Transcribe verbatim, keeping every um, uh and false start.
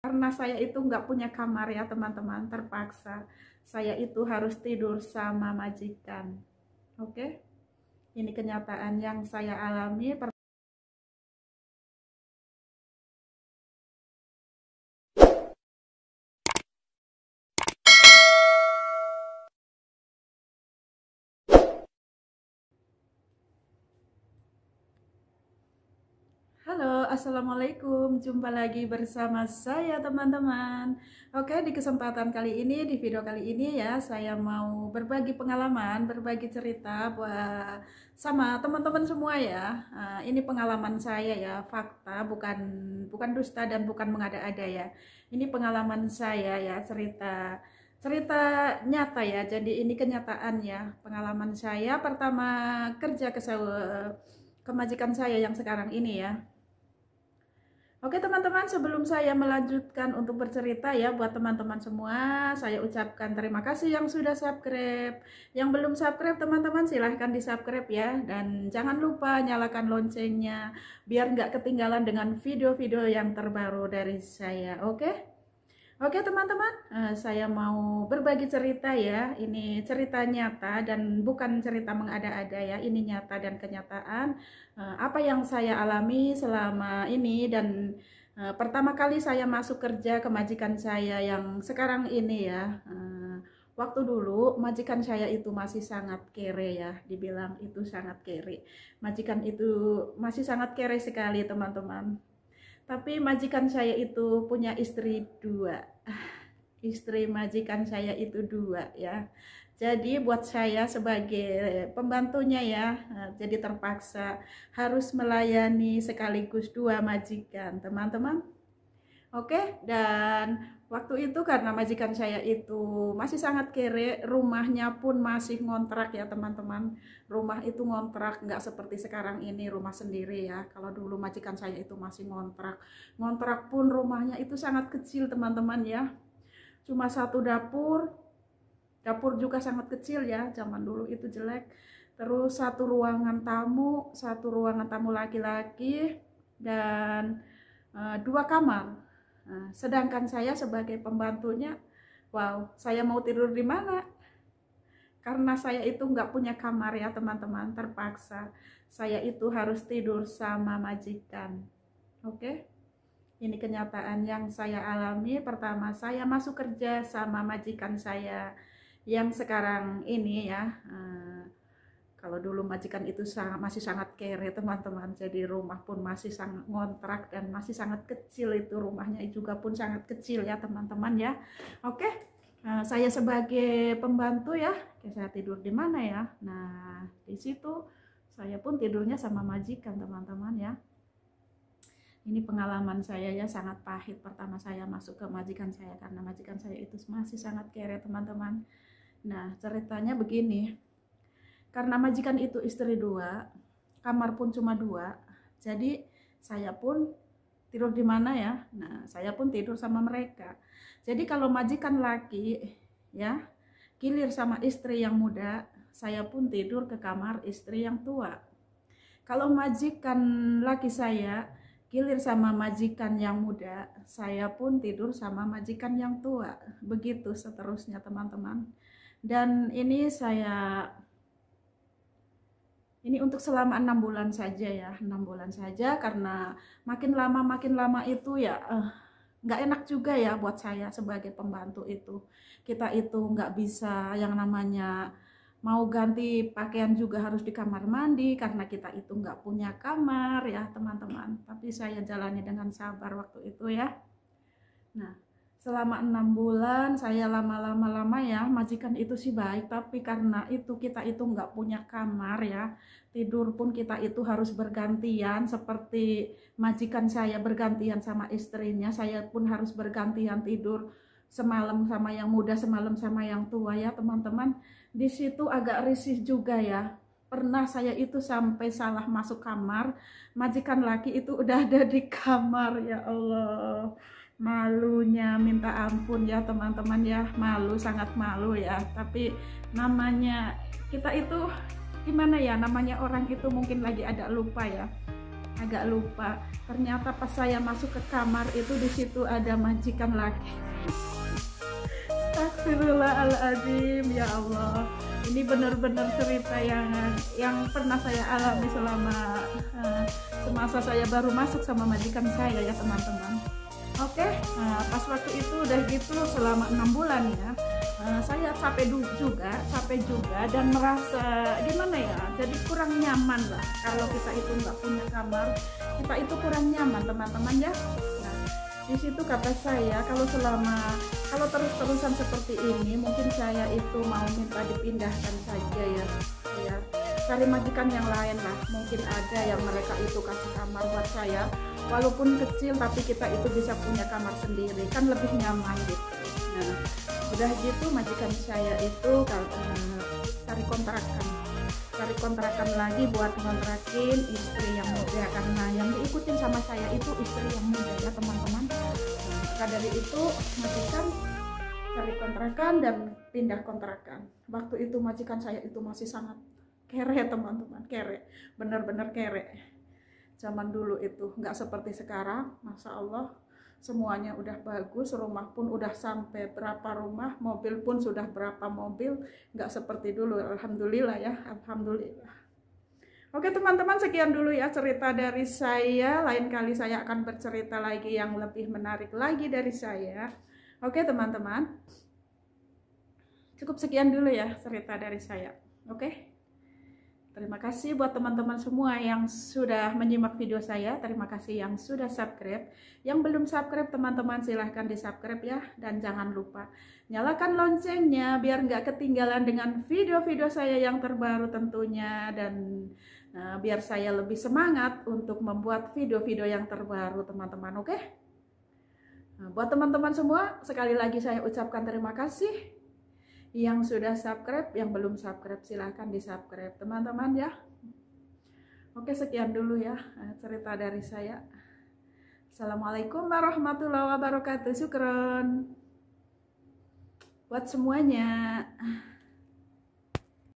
Karena saya itu nggak punya kamar ya teman-teman, terpaksa saya itu harus tidur sama majikan. Oke, ini kenyataan yang saya alami. Halo, assalamualaikum. Jumpa lagi bersama saya teman-teman. Oke, di kesempatan kali ini, di video kali ini ya, saya mau berbagi pengalaman, berbagi cerita buat sama teman-teman semua ya. Nah, ini pengalaman saya ya, fakta, bukan bukan dusta dan bukan mengada-ada ya. Ini pengalaman saya ya, cerita cerita nyata ya. Jadi ini kenyataan ya, pengalaman saya pertama kerja ke ke majikan saya yang sekarang ini ya. Oke teman-teman, sebelum saya melanjutkan untuk bercerita ya, buat teman-teman semua, saya ucapkan terima kasih yang sudah subscribe. Yang belum subscribe teman-teman silahkan di subscribe ya. Dan jangan lupa nyalakan loncengnya, biar nggak ketinggalan dengan video-video yang terbaru dari saya. Oke? Oke teman-teman, uh, saya mau berbagi cerita ya. Ini cerita nyata dan bukan cerita mengada-ada ya. Ini nyata dan kenyataan uh, apa yang saya alami selama ini. Dan uh, pertama kali saya masuk kerja ke majikan saya yang sekarang ini ya. Uh, waktu dulu majikan saya itu masih sangat kere ya. Dibilang itu sangat kere. Majikan itu masih sangat kere sekali teman-teman. Tapi majikan saya itu punya istri dua. Istri majikan saya itu dua ya. Jadi buat saya sebagai pembantunya ya, jadi terpaksa harus melayani sekaligus dua majikan, teman-teman. Oke, dan waktu itu karena majikan saya itu masih sangat kere, rumahnya pun masih ngontrak ya teman-teman. Rumah itu ngontrak, nggak seperti sekarang ini rumah sendiri ya. Kalau dulu majikan saya itu masih ngontrak. Ngontrak pun rumahnya itu sangat kecil teman-teman ya. Cuma satu dapur, dapur juga sangat kecil ya, zaman dulu itu jelek. Terus satu ruangan tamu, satu ruangan tamu laki-laki, dan uh, dua kamar. Nah, sedangkan saya sebagai pembantunya, wow, saya mau tidur di mana? Karena saya itu nggak punya kamar ya teman-teman, terpaksa saya itu harus tidur sama majikan. Oke, ini kenyataan yang saya alami. Pertama saya masuk kerja sama majikan saya yang sekarang ini ya. Uh, Kalau dulu majikan itu sangat, masih sangat kere teman-teman, jadi rumah pun masih sangat ngontrak dan masih sangat kecil, itu rumahnya juga pun sangat kecil ya teman-teman ya. Oke, nah, saya sebagai pembantu ya, saya tidur di mana ya? Nah di situ saya pun tidurnya sama majikan teman-teman ya. Ini pengalaman saya ya, sangat pahit pertama saya masuk ke majikan saya, karena majikan saya itu masih sangat kere teman-teman. Nah ceritanya begini. Karena majikan itu istri dua, kamar pun cuma dua, jadi saya pun tidur di mana ya? Nah, saya pun tidur sama mereka. Jadi kalau majikan laki ya, gilir sama istri yang muda, saya pun tidur ke kamar istri yang tua. Kalau majikan laki saya gilir sama majikan yang muda, saya pun tidur sama majikan yang tua. Begitu seterusnya teman-teman. Dan ini saya Ini untuk selama enam bulan saja ya, enam bulan saja, karena makin lama makin lama itu ya uh, nggak enak juga ya buat saya sebagai pembantu itu. Kita itu nggak bisa yang namanya mau ganti pakaian juga harus di kamar mandi, karena kita itu nggak punya kamar ya teman-teman. Tapi saya jalani dengan sabar waktu itu ya. Nah, selama enam bulan saya lama-lama lama ya, majikan itu sih baik, tapi karena itu kita itu nggak punya kamar ya, tidur pun kita itu harus bergantian, seperti majikan saya bergantian sama istrinya, saya pun harus bergantian tidur, semalam sama yang muda, semalam sama yang tua ya teman-teman. Di situ agak risih juga ya. Pernah saya itu sampai salah masuk kamar, majikan laki itu udah ada di kamar, ya Allah. Malunya minta ampun ya teman-teman ya, malu, sangat malu ya. Tapi namanya kita itu gimana ya, namanya orang itu mungkin lagi ada lupa ya. agak lupa. Ternyata pas saya masuk ke kamar itu di situ ada majikan lagi. Astagfirullahaladzim, ya Allah. Ini benar-benar cerita yang yang pernah saya alami selama uh, semasa saya baru masuk sama majikan saya ya teman-teman. Oke, nah, pas waktu itu udah gitu selama enam bulan ya, uh, saya capek juga, capek juga dan merasa gimana ya, jadi kurang nyaman lah. Kalau kita itu nggak punya kamar, kita itu kurang nyaman teman-teman ya. Nah, di situ kata saya kalau selama kalau terus-terusan seperti ini, mungkin saya itu mau minta dipindahkan saja ya, ya cari majikan yang lain lah. Mungkin ada yang mereka itu kasih kamar buat saya. Walaupun kecil tapi kita itu bisa punya kamar sendiri kan lebih nyaman gitu. Nah udah gitu majikan saya itu uh, cari kontrakan cari kontrakan lagi buat ngontrakin istri yang muda, karena yang diikutin sama saya itu istri yang muda ya teman-teman. Nah, maka dari itu majikan cari kontrakan dan pindah kontrakan. Waktu itu majikan saya itu masih sangat kere teman-teman, kere, bener-bener kere. Zaman dulu itu nggak seperti sekarang, Masya Allah, semuanya udah bagus, rumah pun udah sampai berapa rumah, mobil pun sudah berapa mobil, nggak seperti dulu. Alhamdulillah ya, Alhamdulillah. Oke teman-teman, sekian dulu ya cerita dari saya. Lain kali saya akan bercerita lagi yang lebih menarik lagi dari saya. Oke teman-teman, cukup sekian dulu ya cerita dari saya. Oke. Terima kasih buat teman-teman semua yang sudah menyimak video saya. Terima kasih yang sudah subscribe. Yang belum subscribe teman-teman silahkan di subscribe ya. Dan jangan lupa nyalakan loncengnya biar nggak ketinggalan dengan video-video saya yang terbaru tentunya. Dan nah, biar saya lebih semangat untuk membuat video-video yang terbaru teman-teman. Oke? Nah, buat teman-teman semua sekali lagi saya ucapkan terima kasih. Yang sudah subscribe, yang belum subscribe silahkan di subscribe teman-teman ya. Oke sekian dulu ya cerita dari saya. Assalamualaikum warahmatullahi wabarakatuh. Syukron buat semuanya.